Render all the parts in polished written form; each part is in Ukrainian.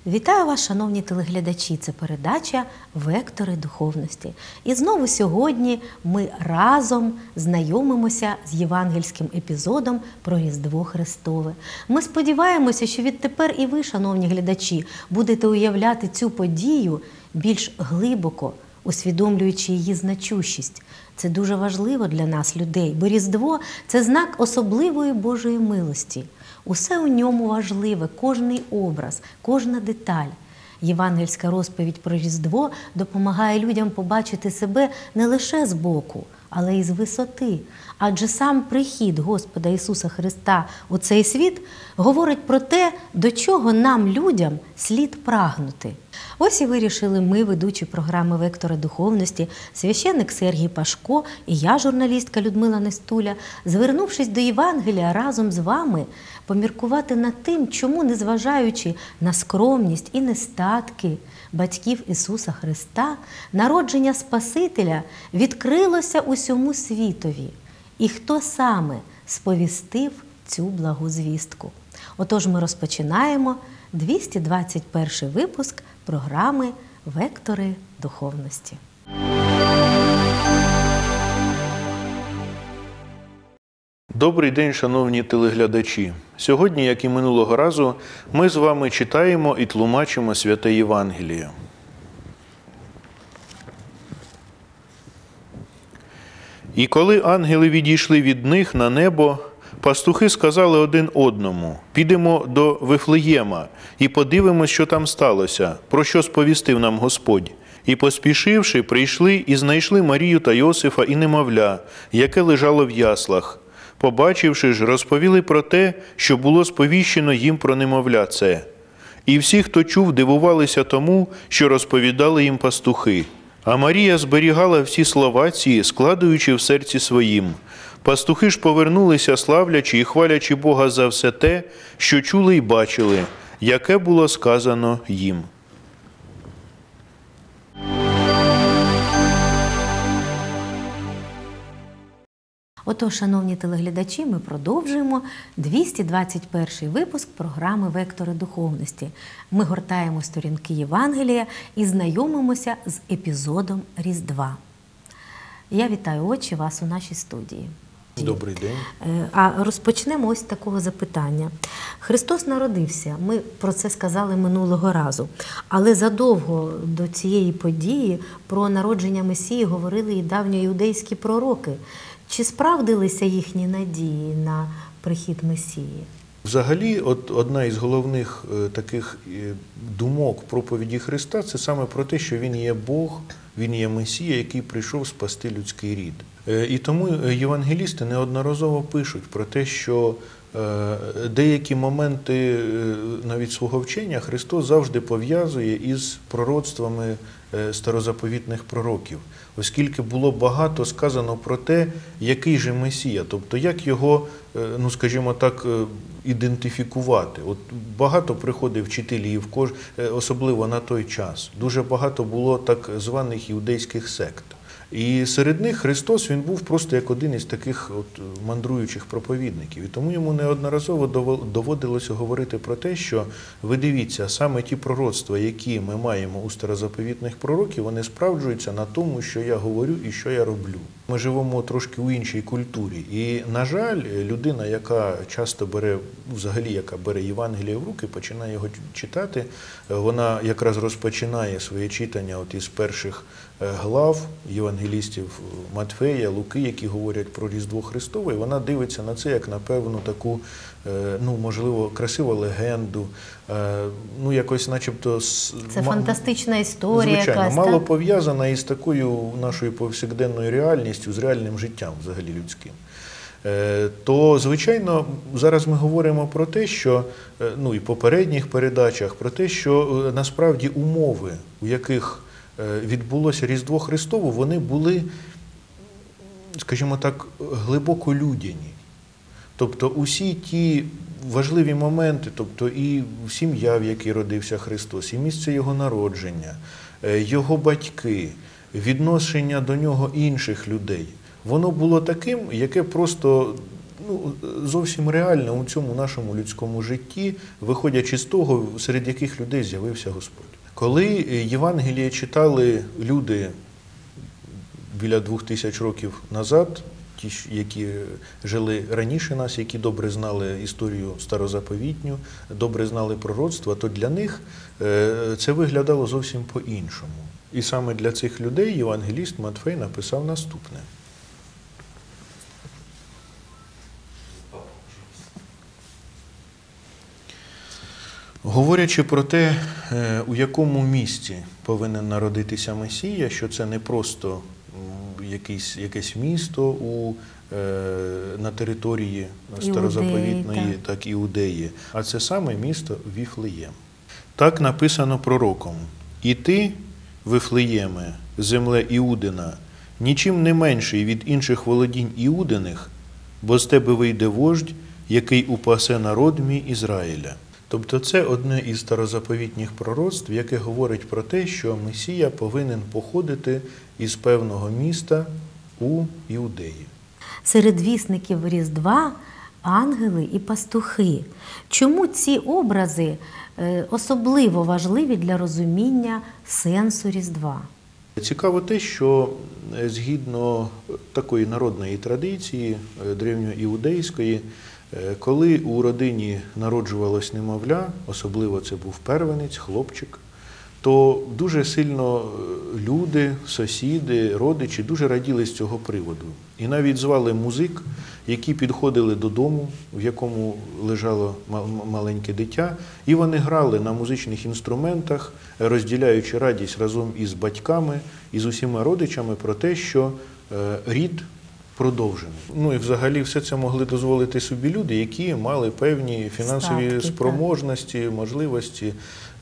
Вітаю вас, шановні телеглядачі! Це передача «Вектори духовності». І знову сьогодні ми разом знайомимося з євангельським епізодом про Різдво Христове. Ми сподіваємося, що відтепер і ви, шановні глядачі, будете уявляти цю подію більш глибоко, усвідомлюючи її значущість. Це дуже важливо для нас, людей, бо Різдво – це знак особливої Божої милості. Усе у ньому важливе, кожний образ, кожна деталь. Євангельська розповідь про Різдво допомагає людям побачити себе не лише збоку, але й з висоти. Адже сам прихід Господа Ісуса Христа у цей світ говорить про те, до чого нам, людям, слід прагнути. Ось і вирішили ми, ведучі програми «Вектори духовності», священник Сергій Пашко і я, журналістка Людмила Нестуля, звернувшись до Євангелія разом з вами, поміркувати над тим, чому, незважаючи на скромність і нестатки батьків Ісуса Христа, народження Спасителя відкрилося усьому світові. І хто саме сповістив цю благу звістку? Отож, ми розпочинаємо 221 випуск програми «Вектори духовності». Добрий день, шановні телеглядачі! Сьогодні, як і минулого разу, ми з вами читаємо і тлумачимо Святе Євангеліє. І коли ангели відійшли від них на небо, пастухи сказали один одному: «Підемо до Вифлеєма і подивимось, що там сталося, про що сповістив нам Господь». І, поспішивши, прийшли і знайшли Марію та Йосифа і немовля, яке лежало в яслах. Побачивши ж, розповіли про те, що було сповіщено їм про немовля це. І всі, хто чув, дивувалися тому, що розповідали їм пастухи. А Марія зберігала всі слова ці, складуючи в серці своїм. Пастухи ж повернулися, славлячи і хвалячи Бога за все те, що чули й бачили, яке було сказано їм. Отож, шановні телеглядачі, ми продовжуємо 221 випуск програми «Вектори духовності». Ми гортаємо сторінки Євангелія і знайомимося з епізодом Різдва. Я вітаю, отче, вас у нашій студії. Добрий день. А розпочнемо ось з такого запитання. Христос народився, ми про це сказали минулого разу, але задовго до цієї події про народження Месії говорили і давні іудейські пророки. Чи справдилися їхні надії на прихід Месії? Взагалі, одна із головних таких думок проповіді Христа – це саме про те, що Він є Бог, Він є Месія, який прийшов спасти людський рід. І тому євангелісти неодноразово пишуть про те, що деякі моменти навіть свого вчення Христос завжди пов'язує із пророцтвами старозаповітних пророків, оскільки було багато сказано про те, який же Месія, тобто як його, ну скажімо так, ідентифікувати. От багато приходив вчителів, особливо на той час. Дуже багато було так званих іудейських сект. І серед них Христос, Він був просто як один із таких мандруючих проповідників. І тому йому неодноразово доводилося говорити про те, що ви дивіться, саме ті пророцтва, які ми маємо у старозаповітних пророків, вони справджуються на тому, що я говорю і що я роблю. Ми живемо трошки у іншій культурі. І, на жаль, людина, яка часто яка бере Євангеліє в руки, починає його читати, вона якраз розпочинає своє читання із перших глав євангелістів Матфея, Луки, які говорять про Різдво Христове, і вона дивиться на це як на певну таку, можливо, красиву легенду, якось начебто... Це фантастична історія. Звичайно, якась, мало так? пов'язана із такою нашою повсякденною реальністю, з реальним життям взагалі людським. То, звичайно, зараз ми говоримо про те, що, і в попередніх передачах, про те, що насправді умови, у яких відбулося Різдво Христово, вони були, скажімо так, глибоко людяні. Тобто усі ті важливі моменти, тобто і сім'я, в якій родився Христос, і місце Його народження, Його батьки, відношення до Нього інших людей, воно було таким, яке просто зовсім реальне у цьому нашому людському житті, виходячи з того, серед яких людей з'явився Господь. Коли Євангеліє читали люди біля 2000 років назад, ті, які жили раніше нас, які добре знали історію старозаповітню, добре знали пророцтва, то для них це виглядало зовсім по-іншому. І саме для цих людей євангеліст Матфей написав наступне. Говорячи про те, у якому місці повинен народитися Месія, що це не просто якесь місто на території старозаповітної, так, Іудеї, а це саме місто Віфлеєм. Так написано пророком: «І ти, Вифлеєме, земле Іудина, нічим не менший від інших володінь Іудиних, бо з тебе вийде вождь, який упасе народ мій Ізраїля». Тобто це одне із старозаповітніх пророцтв, яке говорить про те, що Месія повинен походити із певного міста у Іудеї. Серед вісників Різдва – ангели і пастухи. Чому ці образи особливо важливі для розуміння сенсу Різдва? Цікаво те, що згідно такої народної традиції, древньоіудейської, коли у родині народжувалось немовля, особливо це був первенець, хлопчик, то дуже сильно люди, сусіди, родичі дуже раділи з цього приводу. І навіть звали музик, які підходили додому, в якому лежало маленьке дитя, і вони грали на музичних інструментах, розділяючи радість разом із батьками, і з усіма родичами про те, що рід продовжений. І взагалі все це могли дозволити собі люди, які мали певні фінансові спроможності, можливості.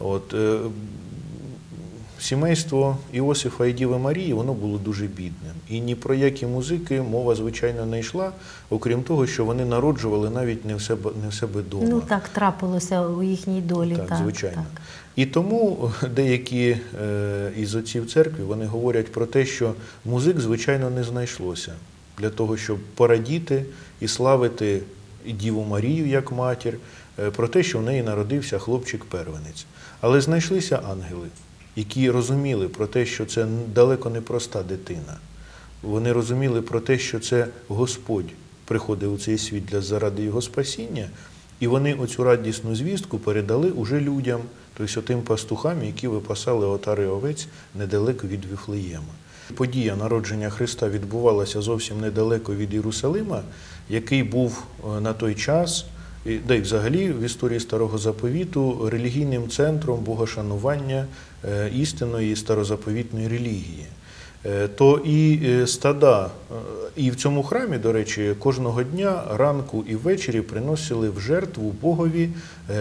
Сімейство Іосифа і Діви Марії, воно було дуже бідним. І ні про які музики мова, звичайно, не йшла, окрім того, що вони народжували навіть не в себе вдома. Так трапилося у їхній долі. Так, звичайно. Так. І тому деякі із отців церкви, вони говорять про те, що музик, звичайно, не знайшлося для того, щоб порадіти і славити і Діву Марію як матір, про те, що в неї народився хлопчик-первенець. Але знайшлися ангели, які розуміли про те, що це далеко не проста дитина. Вони розуміли про те, що це Господь приходив у цей світ заради його спасіння, і вони оцю радісну звістку передали уже людям, тобто тим пастухам, які випасали отари овець недалеко від Віфлеєма. Подія народження Христа відбувалася зовсім недалеко від Єрусалима, який був на той час, да й взагалі в історії Старого Заповіту, релігійним центром богошанування істинної старозаповітної релігії. То і стада, і в цьому храмі, до речі, кожного дня, ранку і ввечері приносили в жертву Богові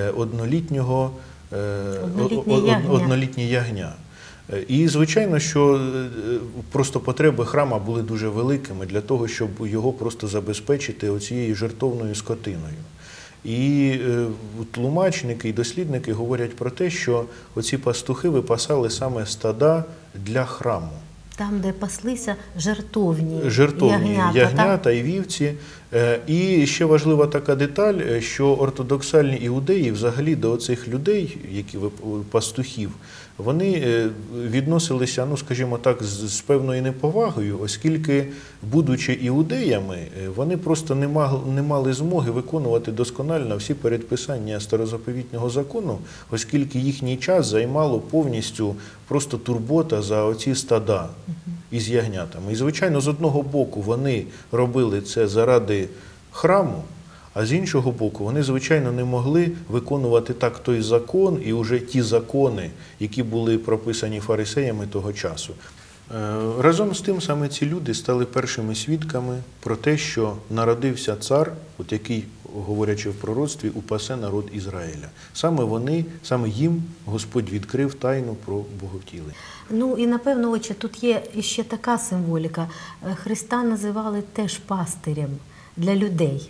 однолітнє ягня. І, звичайно, що просто потреби храма були дуже великими для того, щоб його просто забезпечити оцією жертовною скотиною. І тлумачники і дослідники говорять про те, що оці пастухи випасали саме стада для храму. Там, де паслися жертовні ягнята і вівці. І ще важлива така деталь, що ортодоксальні іудеї взагалі до оцих людей, пастухів, вони відносилися, скажімо так, з певною неповагою, оскільки, будучи іудеями, вони просто не мали змоги виконувати досконально всі передписання старозаповітнього закону, оскільки їхній час займало повністю просто турбота за оці стада із ягнятами. І, звичайно, з одного боку вони робили це заради храму, а з іншого боку, вони, звичайно, не могли виконувати так той закон і вже ті закони, які були прописані фарисеями того часу. Разом з тим, саме ці люди стали першими свідками про те, що народився цар, який, говорячи в пророцтві, упасе народ Ізраїля. Саме їм Господь відкрив тайну про Боговтілення. І, напевно, отче, тут є ще така символіка. Христа називали теж пастирем для людей.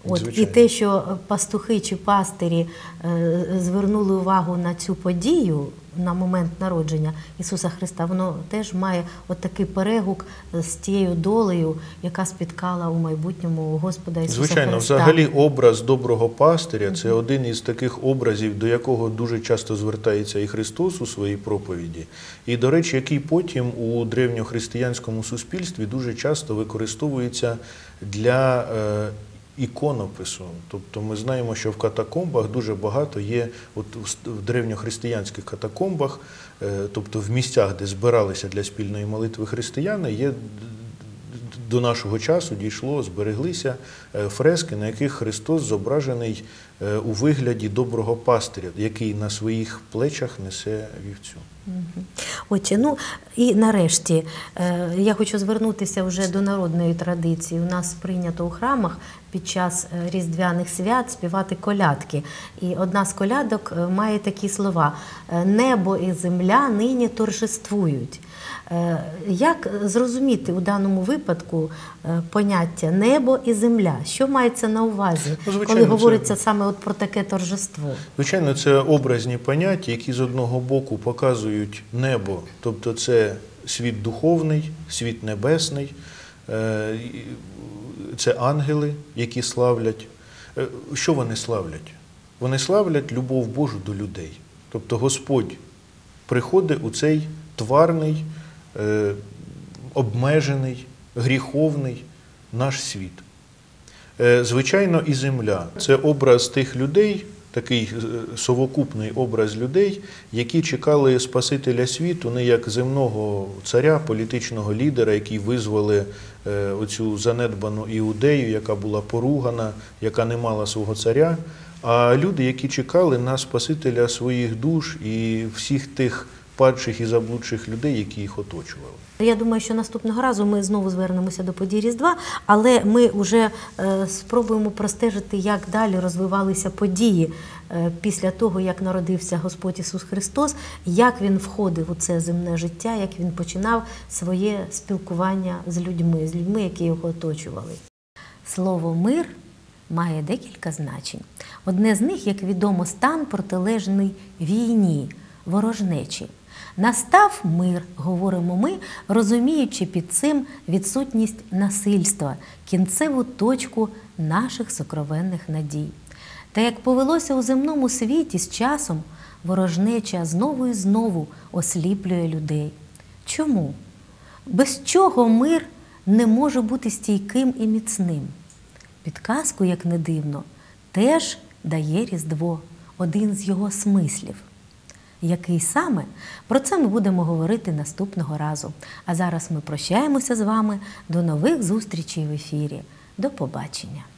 От, і Звичайно. те, що пастухи чи пастирі звернули увагу на цю подію, на момент народження Ісуса Христа, воно теж має от такий перегук з тією долею, яка спіткала у майбутньому Господа Ісуса Звичайно, Христа. взагалі образ доброго пастиря – це один із таких образів, до якого дуже часто звертається і Христос у своїй проповіді. І, до речі, який потім у древньохристиянському суспільстві дуже часто використовується для іконопису. Тобто ми знаємо, що в катакомбах дуже багато є, от в древньохристиянських катакомбах, тобто в місцях, де збиралися для спільної молитви християни, є до нашого часу дійшло, збереглися фрески, на яких Христос зображений у вигляді доброго пастиря, який на своїх плечах несе вівцю. Отже, ну і нарешті я хочу звернутися вже до народної традиції. У нас прийнято у храмах під час різдвяних свят співати колядки. І одна з колядок має такі слова: «Небо і земля нині торжествують». Як зрозуміти у даному випадку поняття «небо і земля»? Що мається на увазі, звичайно, коли говориться саме от про таке торжество? Звичайно, це образні поняття, які з одного боку показують небо, тобто це світ духовний, світ небесний, це ангели, які славлять. Що вони славлять? Вони славлять любов Божу до людей. Тобто Господь приходить у цей тварний, обмежений, гріховний наш світ. Звичайно, і земля – це образ тих людей, такий совокупний образ людей, які чекали Спасителя світу не як земного царя, політичного лідера, який визвали оцю занедбану Іудею, яка була поругана, яка не мала свого царя, а люди, які чекали на Спасителя своїх душ і всіх тих падших і заблудших людей, які їх оточували. Я думаю, що наступного разу ми знову звернемося до подій Різдва, але ми вже спробуємо простежити, як далі розвивалися події після того, як народився Господь Ісус Христос, як Він входив у це земне життя, як Він починав своє спілкування з людьми, які його оточували. Слово «мир» має декілька значень. Одне з них, як відомо, стан протилежний війні, ворожнечі. Настав мир, говоримо ми, розуміючи під цим відсутність насильства, кінцеву точку наших сокровенних надій. Та як повелося у земному світі з часом, ворожнеча знову і знову осліплює людей. Чому? Без чого мир не може бути стійким і міцним? Підказку, як не дивно, теж дає Різдво, один з його смислів. Який саме? Про це ми будемо говорити наступного разу. А зараз ми прощаємося з вами. До нових зустрічей в ефірі. До побачення.